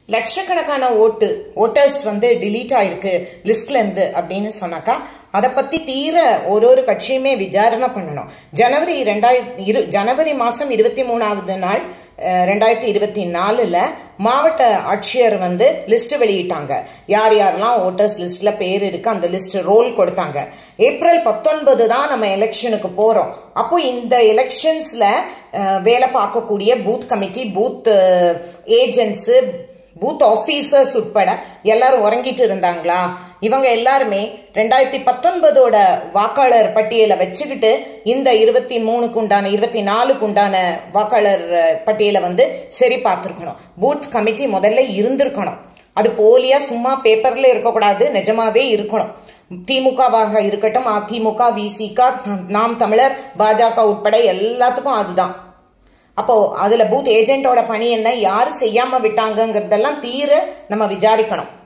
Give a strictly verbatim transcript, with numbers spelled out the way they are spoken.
லட்சக்கணக்கான ஓட்டு ஓட்டர்ஸ் வந்து டிலீட் ஆயிருக்கு லிஸ்ட்ல இருந்து அப்படின்னு சொன்னாக்கா அதை பத்தி தீர ஒரு ஒரு கட்சியுமே விசாரணை பண்ணணும். ஜனவரி ரெண்டாயிரத்தி இரு ஜனவரி மாசம் இருபத்தி மூணாவது நாள் ரெண்டாயிரத்தி இருபத்தி நாலுல மாவட்ட ஆட்சியர் வந்து லிஸ்ட் வெளியிட்டாங்க. யார் யாரெல்லாம் ஓட்டர்ஸ் லிஸ்ட்ல பேர் இருக்கு அந்த லிஸ்ட் ரோல் கொடுத்தாங்க. ஏப்ரல் பத்தொன்பது தான் நம்ம எலெக்ஷனுக்கு போறோம். அப்போ இந்த எலெக்ஷன்ஸ்ல வேலை பார்க்கக்கூடிய booth committee, booth agents, booth officers உட்பட எல்லாரும் உறங்கிட்டு இருந்தாங்களா? இவங்க எல்லாருமே ரெண்டாயிரத்தி பத்தொன்பதோட வாக்காளர் பட்டியலை வச்சுக்கிட்டு இந்த இருபத்தி மூணுக்கு உண்டான இருபத்தி நாலுக்கு உண்டான வாக்காளர் பட்டியலை வந்து சரி பார்த்துருக்கணும். பூத் கமிட்டி முதல்ல இருந்திருக்கணும். அது போலியா சும்மா பேப்பர்ல இருக்கக்கூடாது, நிஜமாவே இருக்கணும். திமுகவாக இருக்கட்டும், அதிமுக, விசிக, நாம் தமிழர், பாஜக உட்பட எல்லாத்துக்கும் அதுதான். அப்போ அதுல பூத் ஏஜென்ட்டோட பணி என்ன, யாரு செய்யாம விட்டாங்கிறதெல்லாம் தீர நம்ம விசாரிக்கணும்.